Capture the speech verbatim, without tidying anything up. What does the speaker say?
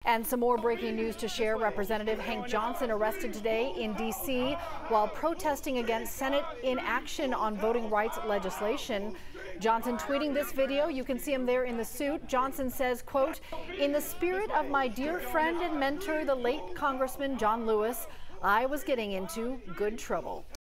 And some more breaking news to share. Representative Hank Johnson arrested today in D C while protesting against Senate inaction on voting rights legislation. Johnson tweeting this video. You can see him there in the suit. Johnson says, quote, "In the spirit of my dear friend and mentor, the late Congressman John Lewis, I was getting into good trouble."